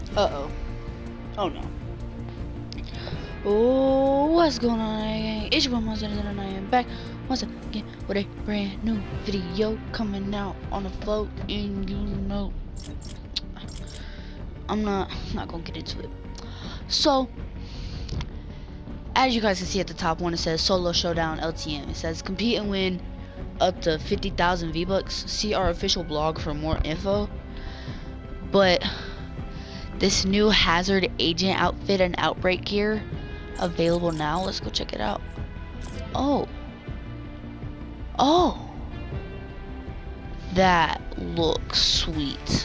Uh-oh. Oh no. Oh, what's going on, gang? It's your boy Monster, and I am back once again with a brand new video coming out on the float, and you know, I'm not gonna get into it. So, as you guys can see at the top one, it says Solo Showdown LTM. It says compete and win up to 50,000 V-Bucks. See our official blog for more info. But this new Hazard Agent outfit and Outbreak gear available now. Let's go check it out. Oh, that looks sweet.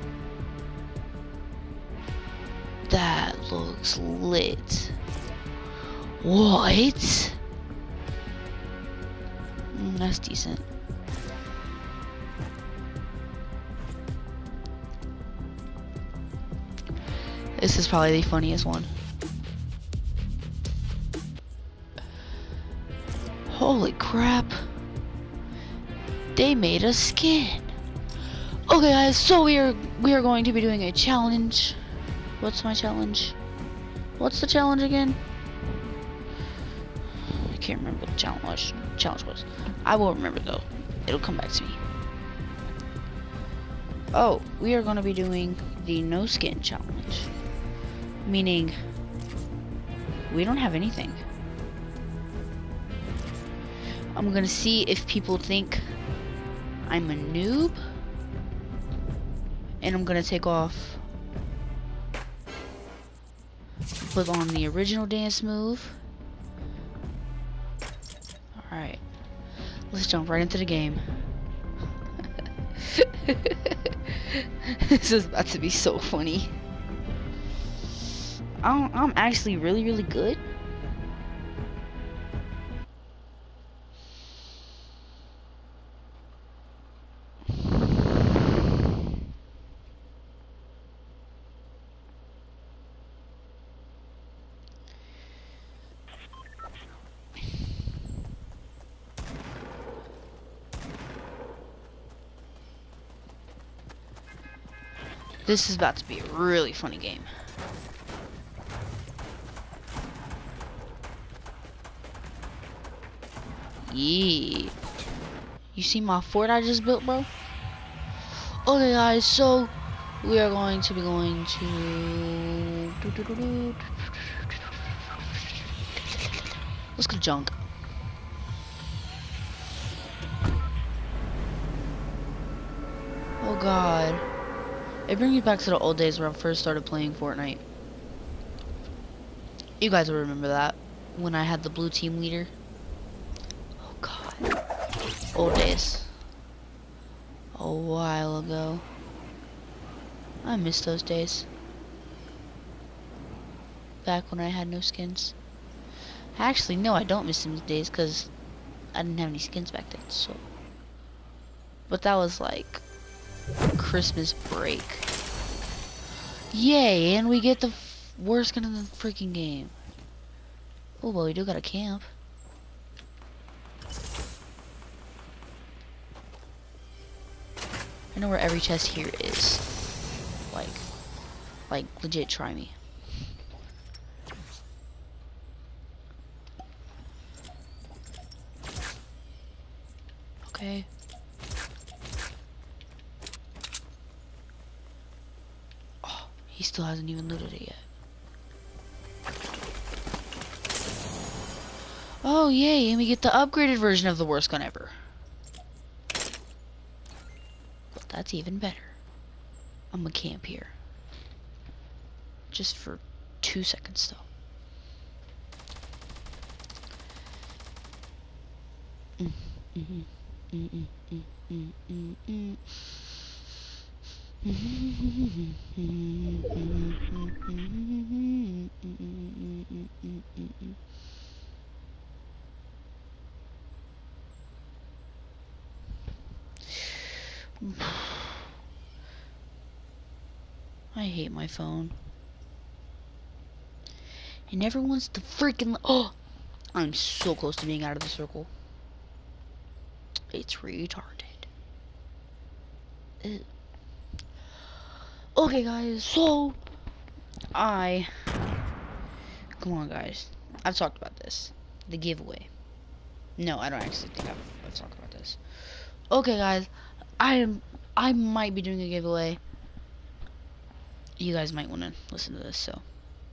That looks lit. What? That's decent. This is probably the funniest one. Holy crap. They made a skin. Okay guys, so we are going to be doing a challenge. What's my challenge? What's the challenge again? I can't remember what the challenge was. I will remember though. It'll come back to me. Oh, we are going to be doing the no skin challenge. Meaning, we don't have anything. I'm gonna see if people think I'm a noob. And I'm gonna take off, put on the original dance move. Alright, let's jump right into the game. This is about to be so funny. I'm actually really good. This is about to be a really funny game. Yeah. You see my fort I just built, bro? Okay, guys, so we are going to be going to... Let's go junk. Oh, God. It brings me back to the old days where I first started playing Fortnite. You guys will remember that. When I had the blue team leader. Oh, God. Old days. A while ago. I miss those days. Back when I had no skins. Actually, no, I don't miss those days because I didn't have any skins back then, so. But that was like Christmas break. Yay, and we get the worst skin in the freaking game. Oh, well, we do got a camp. I know where every chest here is. Like legit, try me. Okay. Oh, he still hasn't even looted it yet. Oh, yay, and we get the upgraded version of the worst gun ever. Well, that's even better. I'm gonna camp here. Just for 2 seconds, though. I hate my phone. It never wants to freaking. Oh, I'm so close to being out of the circle. It's retarded. Ew. Okay, guys, so Come on, guys. I've talked about this. The giveaway. No, I don't actually think I've talked about this. Okay, guys. I might be doing a giveaway. You guys might want to listen to this, so.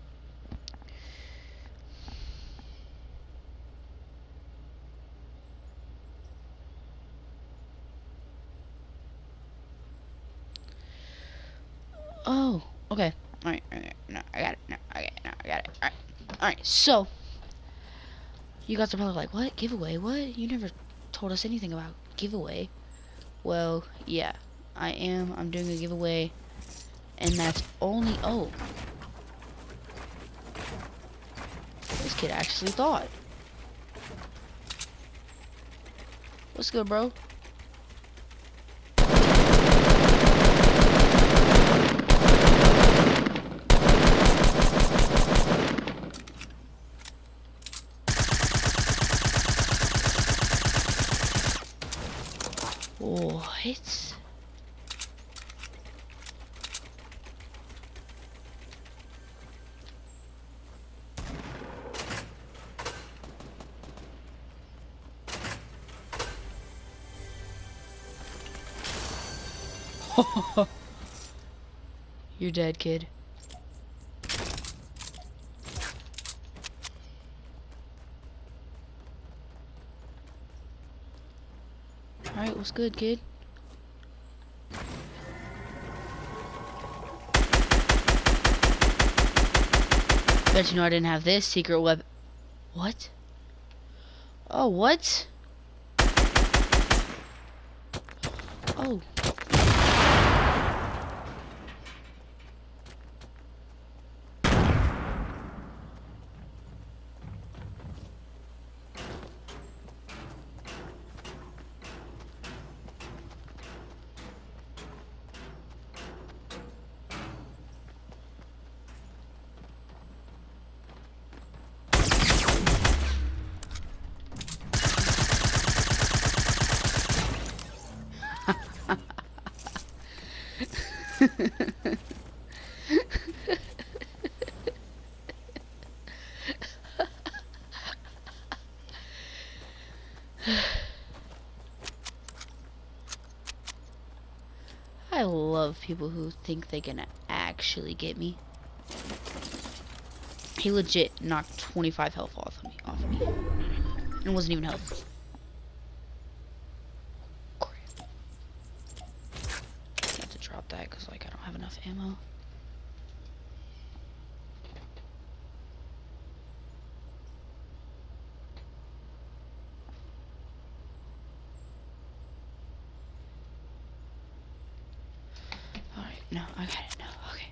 Oh, okay. Alright, no, I got it. No, okay, no, I got it. Alright, so. You guys are probably like, what? Giveaway? What? You never told us anything about giveaway. Well, yeah. I'm doing a giveaway. And that's only, oh. This kid actually thought. What's good, bro? What? You're dead, kid. Alright, what's good, kid? Bet you know I didn't have this secret weapon. What? Oh, what? Oh. I love people who think they can actually get me. He legit knocked 25 health off of me. And it wasn't even health. Crap. I have to drop that because like I don't have enough ammo. Alright, no, I got it. No, okay.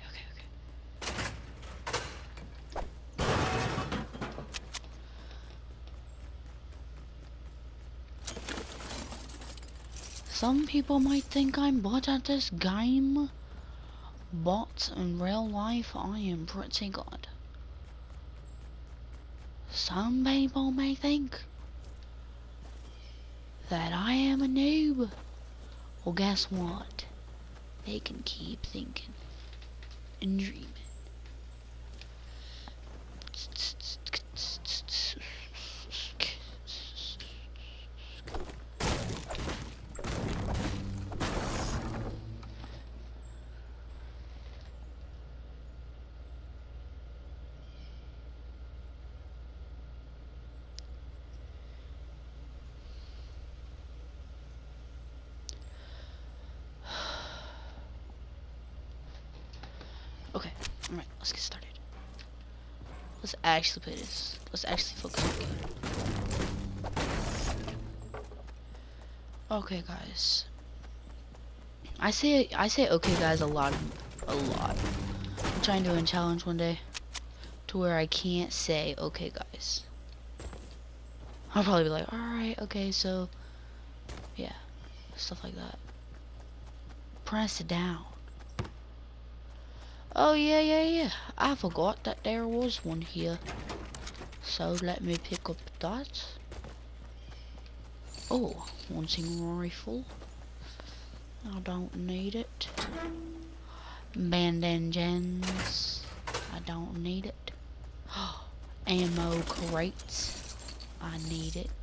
Some people might think I'm bad at this game, but in real life I am pretty good. Some people may think that I am a noob. Well, guess what? They can keep thinking and dreaming. Okay, alright, let's get started. Let's actually play this. Let's actually focus on the game. Okay, guys. I say okay, guys, a lot. I'm trying to do a challenge one day to where I can't say okay, guys. I'll probably be like, alright, okay, so yeah, stuff like that. Press it down. Oh yeah. I forgot that there was one here. So let me pick up that. Oh, one single rifle. I don't need it. Bandages. don't need it. Ammo crates. I need it.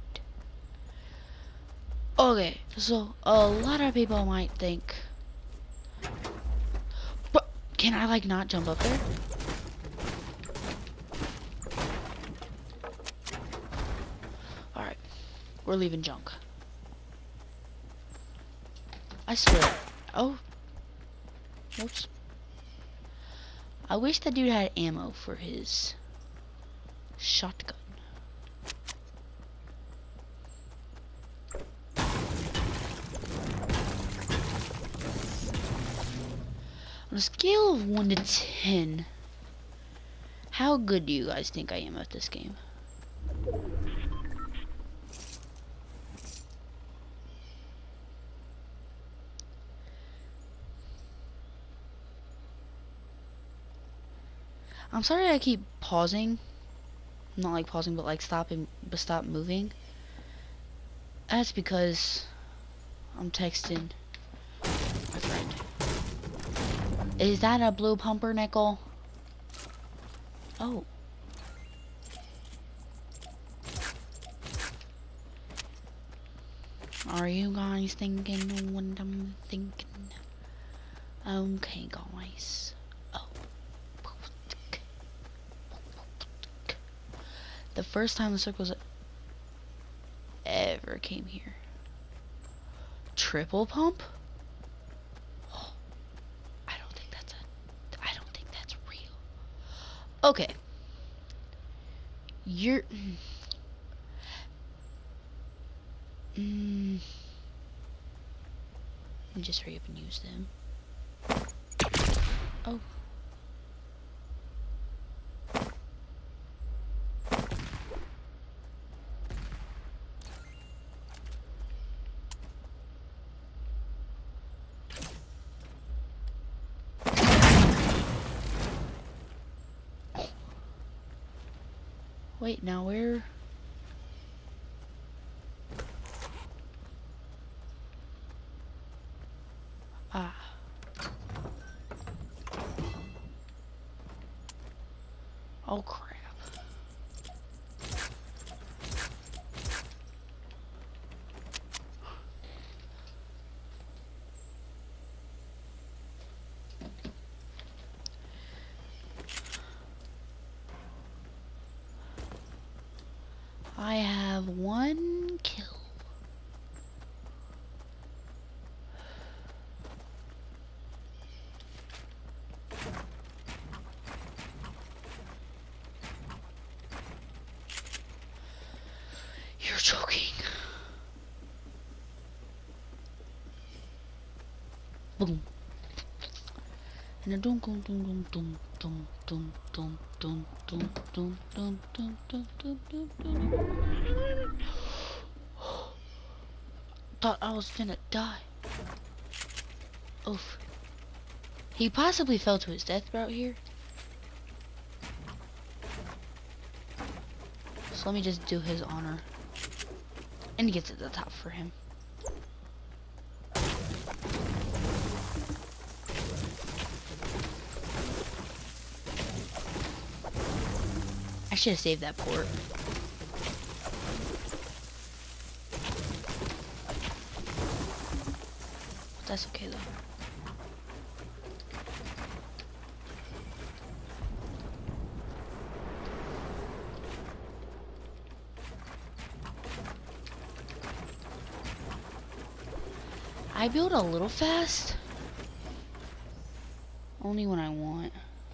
Okay, so a lot of people might think, but can I like not jump up there? Alright, we're leaving junk. I swear. Oh. Whoops. I wish that dude had ammo for his shotgun. On a scale of 1 to 10, how good do you guys think I am at this game? I'm sorry I keep pausing. Not like pausing, but like stopping, but stop moving. That's because I'm texting my friend. Is that a blue pumpernickel? Oh. Are you guys thinking what I'm thinking? Okay, guys. Oh. The first time the circles ever came here. Triple pump? Oh, I don't think that's real. Okay. You're just hurry up and use them. Oh. Wait, now where? Ah. Oh crap. I have 1 kill. You're joking. Boom. And a dum dum dum dum dum dum dum dum dum dum dum dum dum dum dum dum. Thought I was gonna die. Oof. He possibly fell to his death out here. So let me just do his honor. And get to the top for him. I should have saved that port. But that's okay though. I build a little fast. Only when I want.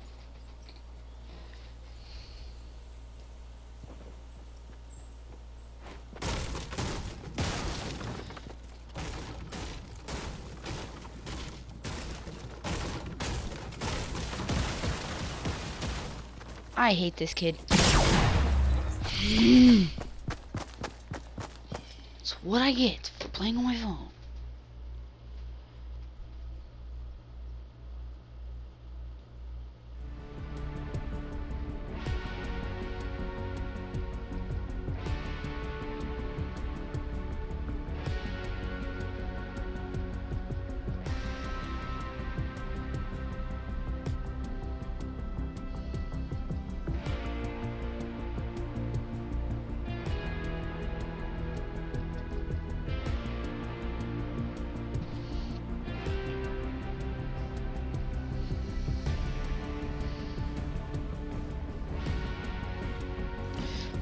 I hate this kid. It's what I get for playing on my phone.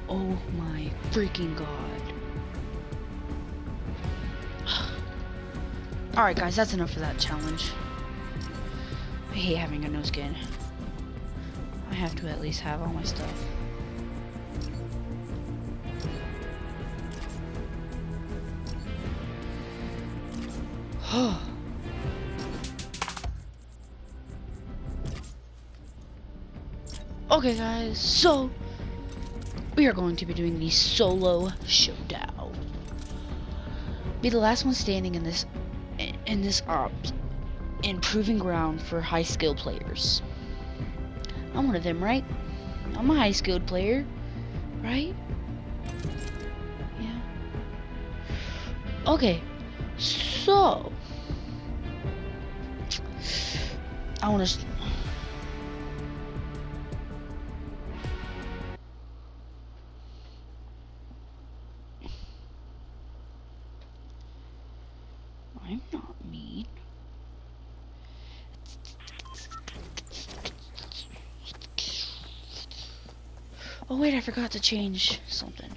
Oh my freaking god. Alright guys, that's enough for that challenge. I hate having a no skin. I have to at least have all my stuff. Okay guys, so we are going to be doing the solo showdown. Be the last one standing in this improving ground for high skill players. I'm one of them, right? I'm a high skilled player, right? Yeah. Okay, so I want to. I'm not mean. Oh wait, I forgot to change something.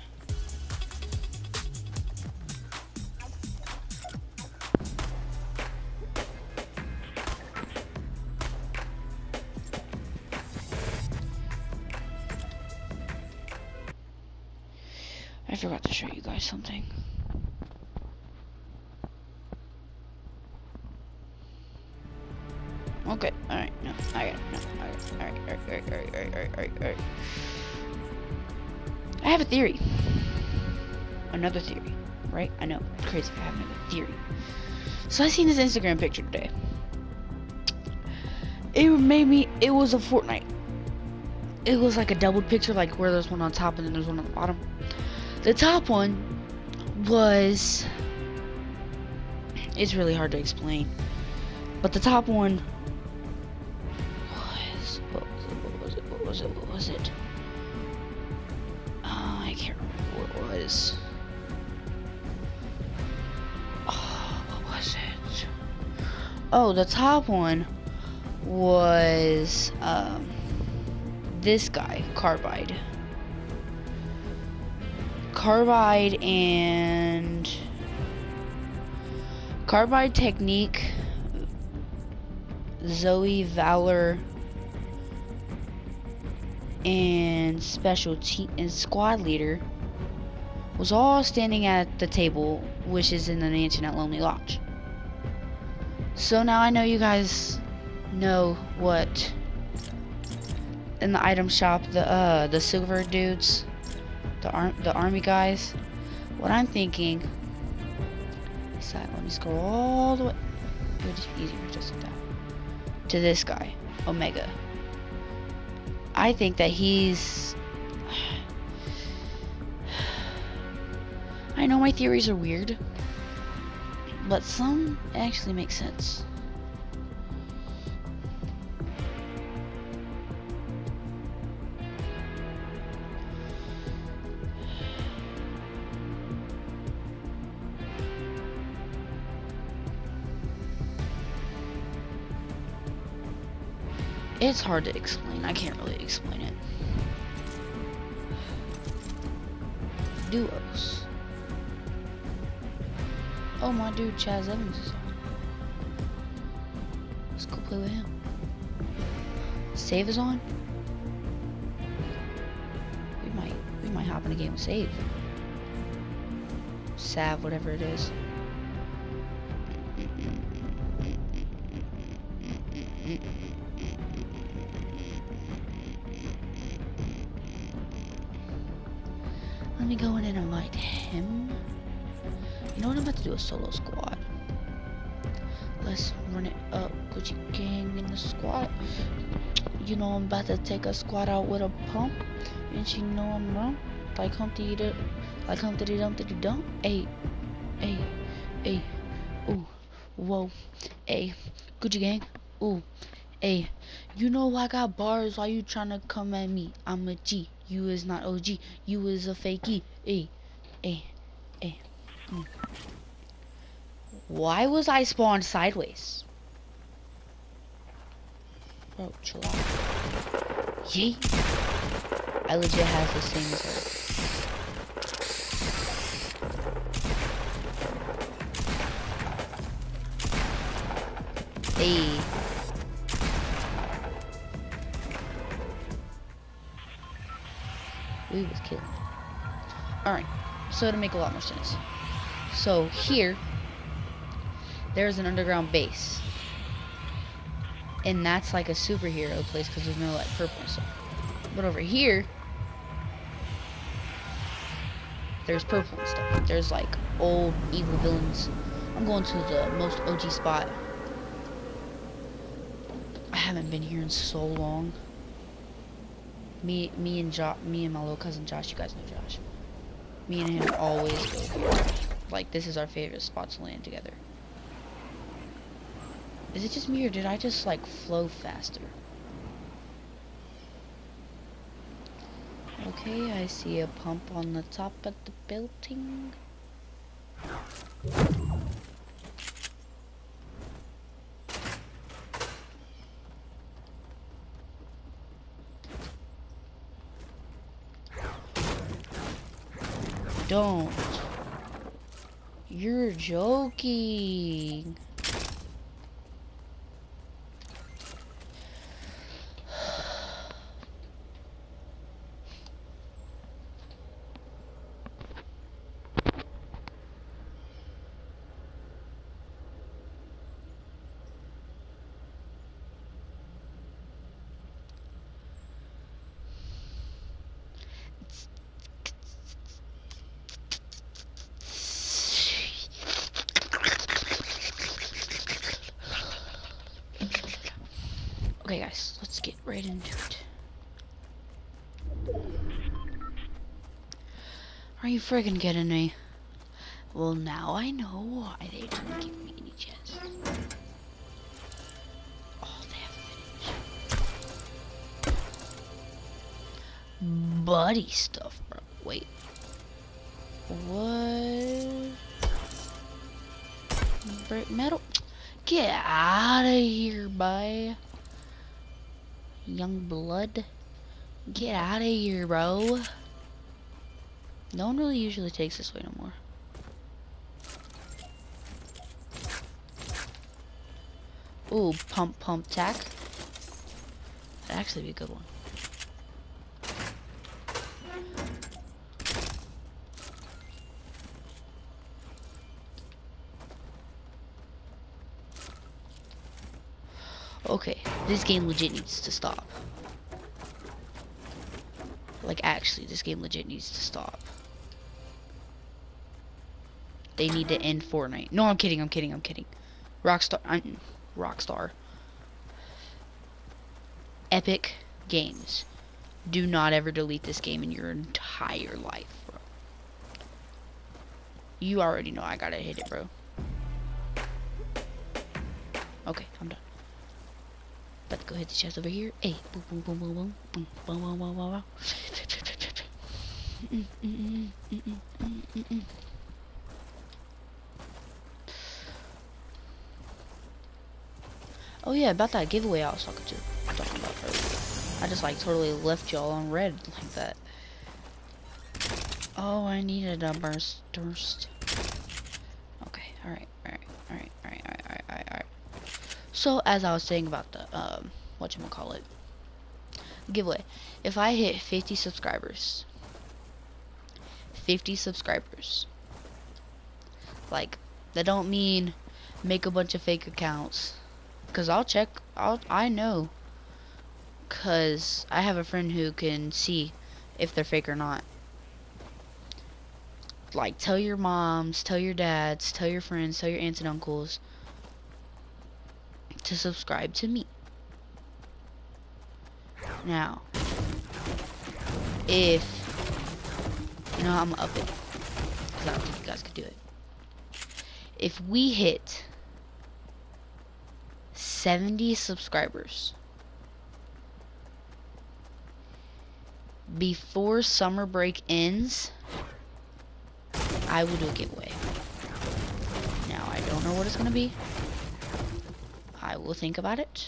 I forgot to show you guys something. Okay, alright, no, alright, alright. I have a theory. Another theory, right? I know, it's crazy, I have another theory. So I seen this Instagram picture today. It was a Fortnite. It was like a doubled picture, like where there's one on top and then there's one on the bottom. The top one was, it's really hard to explain, but the top one what was it? I can't remember what it was. Oh, what was it? Oh, the top one was this guy, Carbide. Carbide and Carbide, Technique, Zoe, Valor, and squad leader was all standing at the table, which is in the mansion at Lonely Lodge. So now I know you guys know what in the item shop, the silver dudes, the army guys. What I'm thinking is that, let me scroll all the way, it would just be easier just like that, to this guy, Omega. I think that he's, I know my theories are weird, but some actually make sense. It's hard to explain. I can't really explain it. Duos. Oh, my dude Chaz Evans is on. Let's go play with him. Save is on. We might hop in a game with Save. Sav, whatever it is. Let me go in and invite him. You know what? I'm about to do a solo squad. Let's run it up. Gucci Gang in the squad. You know I'm about to take a squad out with a pump. And you know I'm wrong. Like Humpty Dumpty Dump. Hey. Ooh. Whoa. Hey. Gucci Gang. Ooh. Hey. You know I got bars. Why you tryna come at me? I'm a G. You is not OG. You is a fakey. Hey. Why was I spawned sideways? Bro, chill out. Yay. I legit have the same as her. Hey. We was killed. Alright, so to make a lot more sense. So here, there's an underground base. And that's like a superhero place because there's no like purple and stuff. But over here, there's purple and stuff. There's like old evil villains. I'm going to the most OG spot. I haven't been here in so long. Me and my little cousin Josh, you guys know Josh. Me and him always go here. Like, this is our favorite spot to land together. Is it just me, or did I just, like, flow faster? Okay, I see a pump on the top of the building. Don't. You're joking. Okay, guys, let's get right into it. Are you friggin' kidding me? Well, now I know why they didn't give me any chests. Oh, they have finished. Buddy stuff, bro. Wait. What? Brick metal? Get out of here, bye. Young blood. Get out of here, bro. No one really usually takes this way no more. Ooh, pump tack. That'd actually be a good one. Okay, this game legit needs to stop. Like, actually, this game legit needs to stop. They need to end Fortnite. No, I'm kidding. Rockstar. Epic Games. Do not ever delete this game in your entire life, bro. You already know I gotta hit it, bro. Okay, I'm done. About to go hit the chest over here. Hey, boom, boom, boom, boom, boom, boom, boom, boom, boom, boom, boom. Oh yeah, about that giveaway I was talking about earlier. I just like totally left y'all on red like that. Oh, I needed a burst. Okay, alright. So, as I was saying about the, whatchamacallit, giveaway. If I hit 50 subscribers, like, that don't mean make a bunch of fake accounts, because I know, because I have a friend who can see if they're fake or not. Like, tell your moms, tell your dads, tell your friends, tell your aunts and uncles to subscribe to me. Now, if, you know, I'm gonna up it, because I don't think you guys could do it. If we hit 70 subscribers before summer break ends, I will do a giveaway. Now, I don't know what it's gonna be. I will think about it.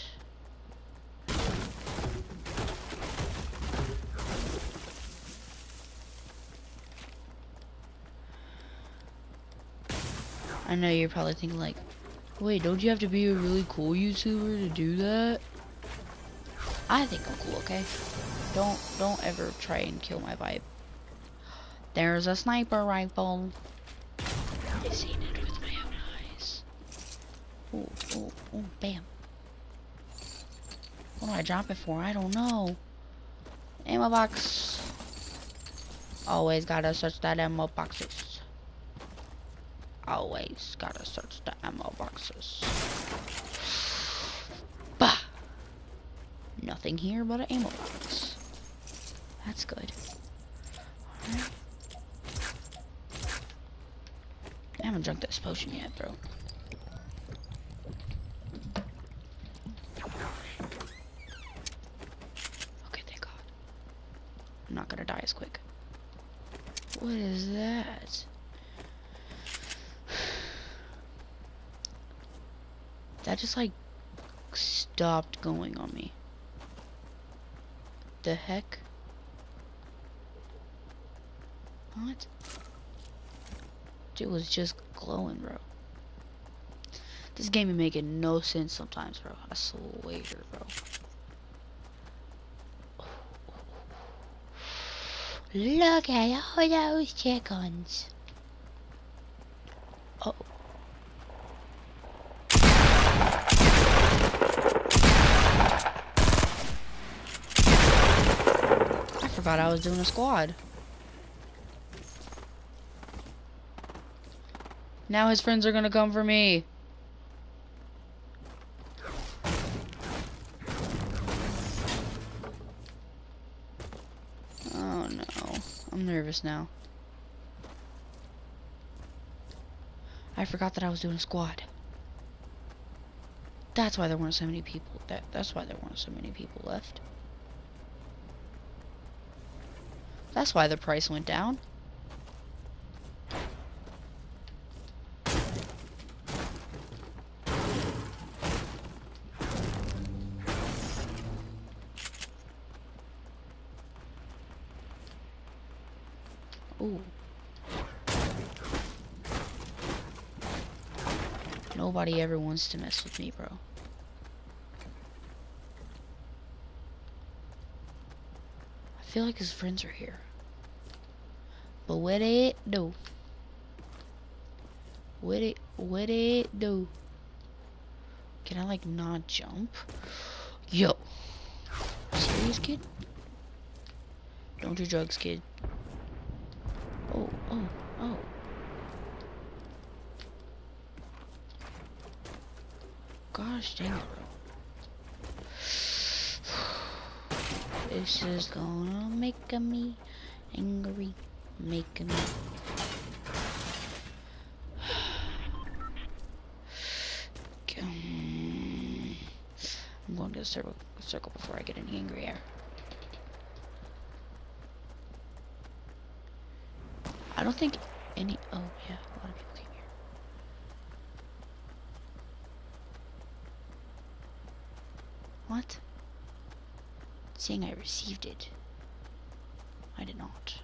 I know you're probably thinking like, Wait, don't you have to be a really cool YouTuber to do that? I think I'm cool, okay? Don't ever try and kill my vibe. There's a sniper rifle. I've seen it with my own eyes. Oh, oh, oh, bam. What do I drop it for? I don't know. Ammo box. Always gotta search that ammo boxes. Always gotta search the ammo boxes. Bah! Nothing here but an ammo box. That's good. Alright. I haven't drunk this potion yet, bro. Okay, thank God. I'm not gonna die as quick. What is that? That just like stopped going on me. The heck? What? It was just glowing, bro. This game is making no sense sometimes, bro. I swear, bro. Look at all those chickens. Oh. I forgot I was doing a squad. Now his friends are gonna come for me. Oh no. I'm nervous now. I forgot that I was doing a squad. That's why there weren't so many people. That's why there weren't so many people left. That's why the price went down. Ooh. Nobody ever wants to mess with me, bro. I feel like his friends are here. But what it do? What it do? Can I like not jump? Yo. Serious, kid? Don't do drugs, kid. Oh, oh, oh. Gosh dang it, bro. This is gonna make me angry. Make me. I'm going to the circle before I get any angry air. I don't think any. Oh, yeah, a lot of people came here. What? It's saying I received it. I did not.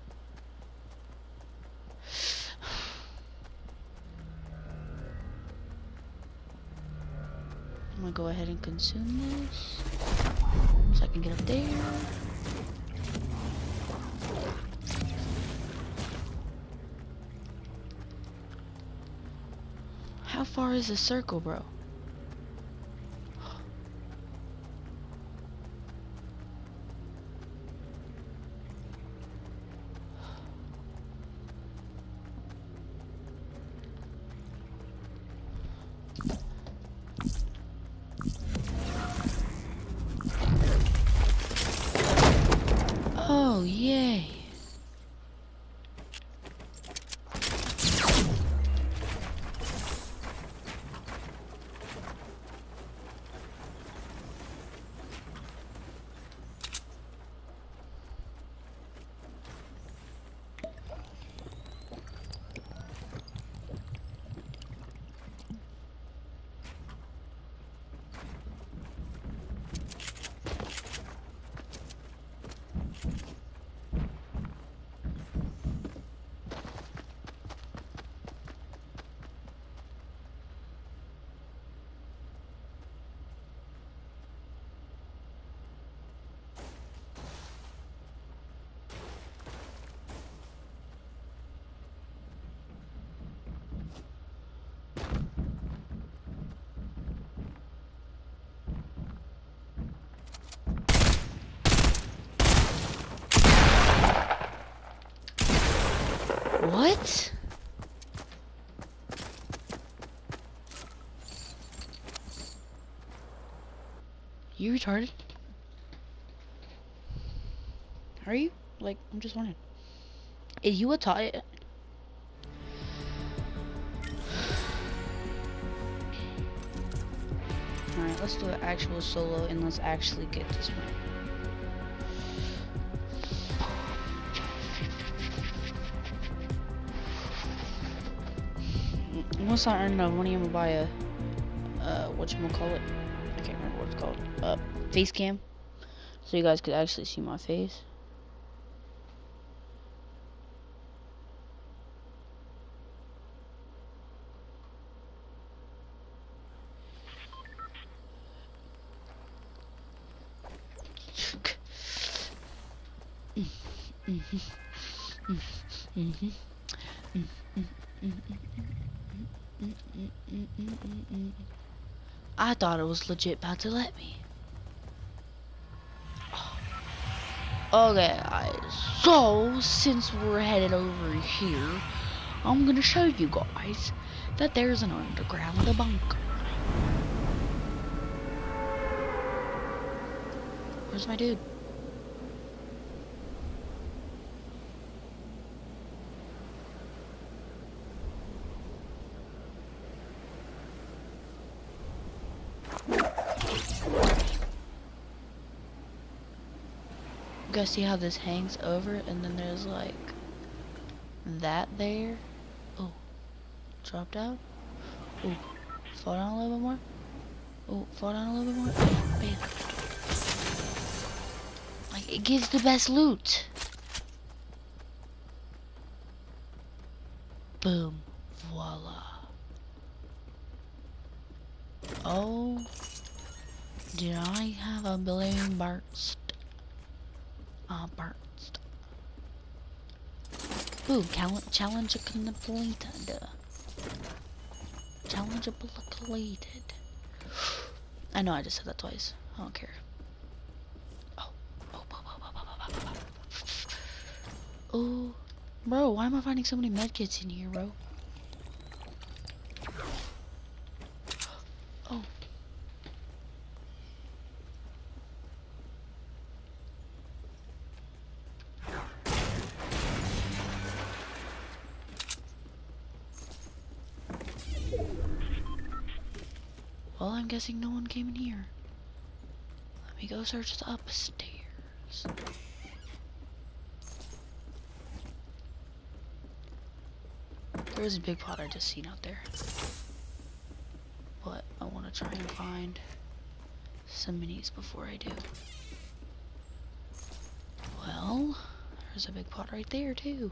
I'm gonna go ahead and consume this so I can get up there. How far is the circle, bro? Oh, yay. What? You retarded? Are you? Like, I'm just wondering. Is you a tot? Alright, let's do an actual solo and let's actually get this one. Once I earn enough money, I'm gonna buy a, whatchamacallit? I can't remember what it's called. Face cam. So you guys could actually see my face. I thought it was legit about to let me. Okay, guys. So, since we're headed over here, I'm gonna show you guys that there's an underground bunker. Where's my dude? You guys see how this hangs over and then there's like that there? Oh, drop down. Oh, fall down a little bit more. Oh, fall down a little bit more. Bam. Like, it gives the best loot. Boom. Voila. Oh, did I have a balloon burst? Burst. Boom, challenge completed. Challenge completed. I know I just said that twice. I don't care. Oh, bro, why am I finding so many medkits in here, bro? Oh. Well, I'm guessing no one came in here. Let me go search the upstairs. There was a big pot I just seen out there. But I want to try and find some minis before I do. Well, there's a big pot right there too.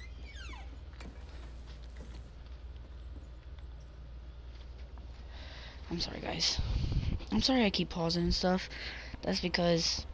I'm sorry, guys. I'm sorry I keep pausing and stuff. That's because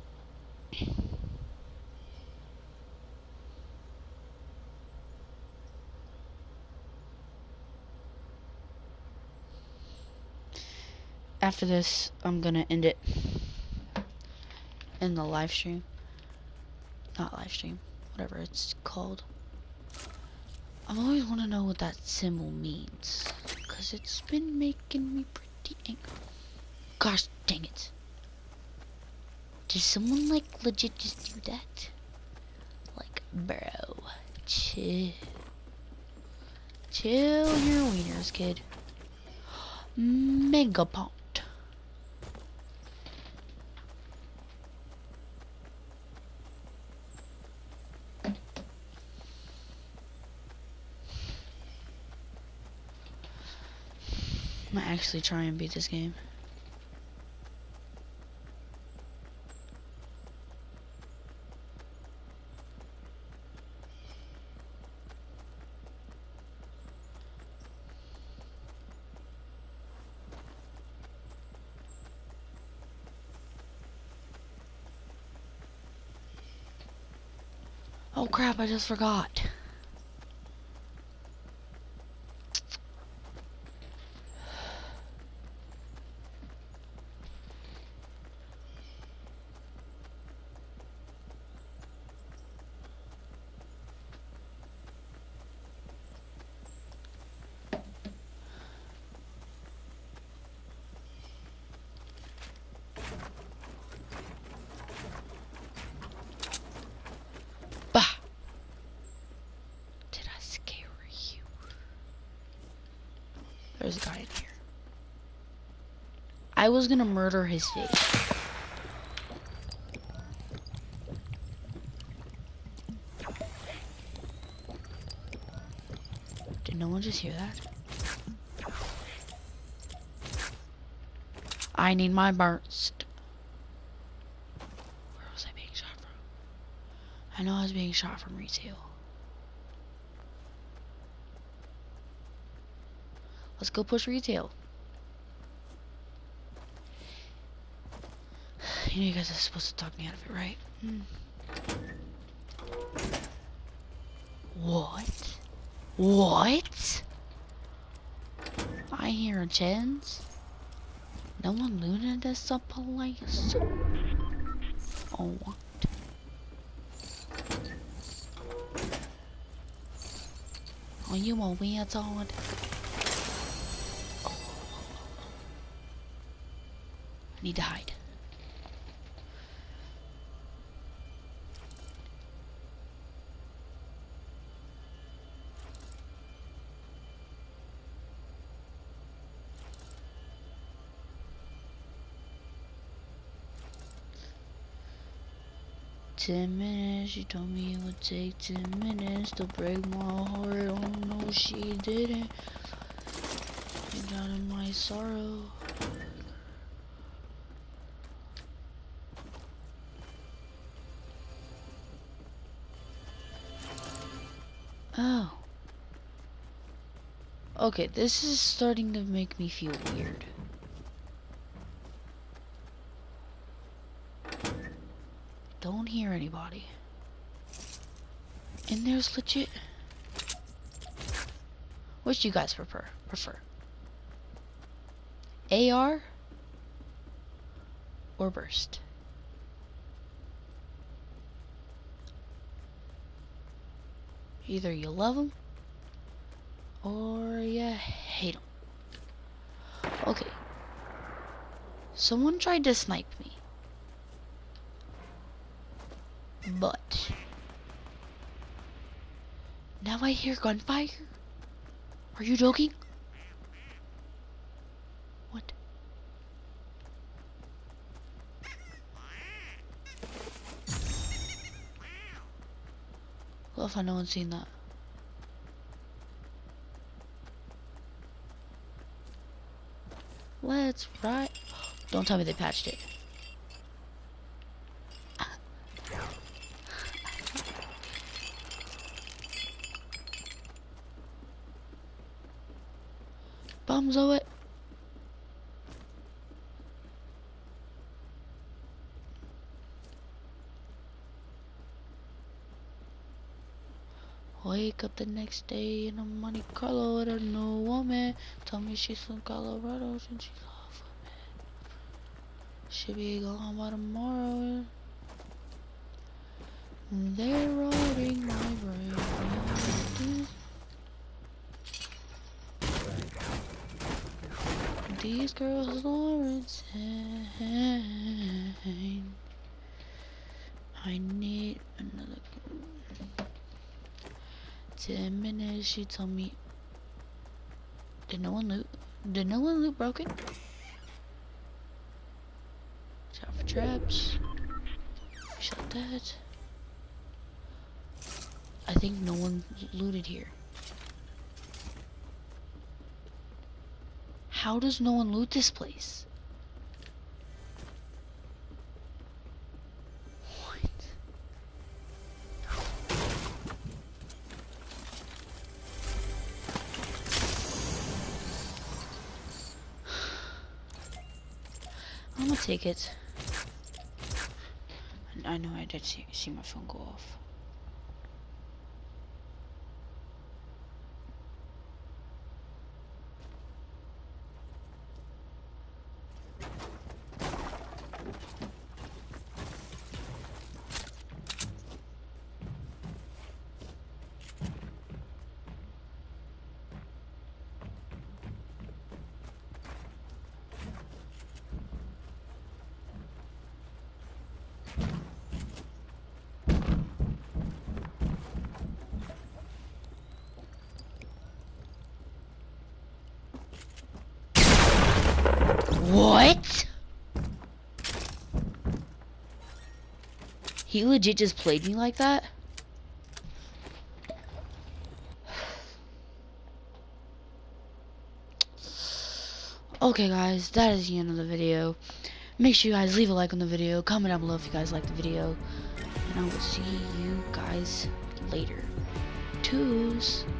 after this, I'm gonna end it in the live stream. Not live stream, whatever it's called. I always want to know what that symbol means, because it's been making me pretty angry. Gosh dang it. Did someone like legit just do that? Like, bro, chill. Chill your wieners, kid. Megapont. I'm gonna actually try and beat this game. Oh crap, I just forgot. There's a guy in here. I was gonna murder his face. Did no one just hear that? I need my burst. Where was I being shot from? I know I was being shot from retail. Let's go push retail. You know you guys are supposed to talk me out of it, right? What? What? I hear a chance. No one looted this place. Oh, what? Are you a weird? Oh. I need to hide. "10 minutes, she told me it would take 10 minutes to break my heart. Oh no, she didn't. You're down in my sorrow." Oh. Okay, this is starting to make me feel weird. Don't hear anybody. And there's legit. Which do you guys prefer? AR or burst? Either you love them or you hate them. Okay. Someone tried to snipe me. But now I hear gunfire? Are you joking? What? Well, if no one's seen that. Let's ride. Don't tell me they patched it. Bums of it. Wake up the next day in a Monte Carlo with a new woman. Tell me she's from Colorado and she's off with me. She'll be gone by tomorrow. They're rotting my brain. These girls are insane. I need another. 10 minutes, she told me. Did no one loot? Did no one loot broken? Shot for traps. Shot that. I think no one looted here. How does no one loot this place? What? I'm gonna take it. I know I did see my phone go off. What? He legit just played me like that? Okay guys, that is the end of the video. Make sure you guys leave a like on the video, comment down below if you guys like the video, and I will see you guys later. Toodles.